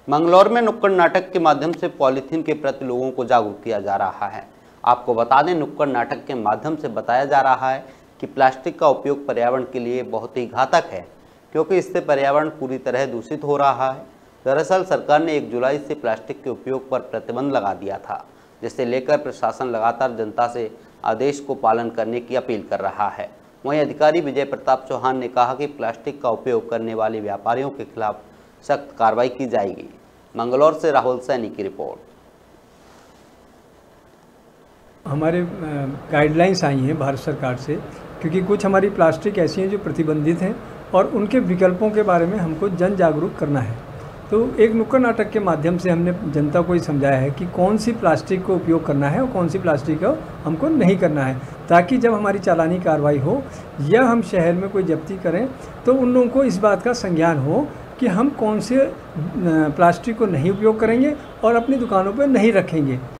मंगलौर में नुक्कड़ नाटक के माध्यम से पॉलीथीन के प्रति लोगों को जागरूक किया जा रहा है। आपको बता दें, नुक्कड़ नाटक के माध्यम से बताया जा रहा है कि प्लास्टिक का उपयोग पर्यावरण के लिए बहुत ही घातक है, क्योंकि इससे पर्यावरण पूरी तरह दूषित हो रहा है। दरअसल सरकार ने 1 जुलाई से प्लास्टिक के उपयोग पर प्रतिबंध लगा दिया था, जिसे लेकर प्रशासन लगातार जनता से आदेश को पालन करने की अपील कर रहा है। वहीं अधिकारी विजय प्रताप चौहान ने कहा कि प्लास्टिक का उपयोग करने वाले व्यापारियों के खिलाफ सख्त कार्रवाई की जाएगी। मंगलौर से राहुल सैनी की रिपोर्ट। हमारे गाइडलाइंस आई हैं भारत सरकार से, क्योंकि कुछ हमारी प्लास्टिक ऐसी हैं जो प्रतिबंधित हैं और उनके विकल्पों के बारे में हमको जन जागरूक करना है। तो एक नुक्कड़ नाटक के माध्यम से हमने जनता को ये समझाया है कि कौन सी प्लास्टिक को उपयोग करना है और कौन सी प्लास्टिक को हमको नहीं करना है, ताकि जब हमारी चालानी कार्रवाई हो या हम शहर में कोई जब्ती करें तो उन लोगों को इस बात का संज्ञान हो कि हम कौन से प्लास्टिक को नहीं उपयोग करेंगे और अपनी दुकानों पर नहीं रखेंगे।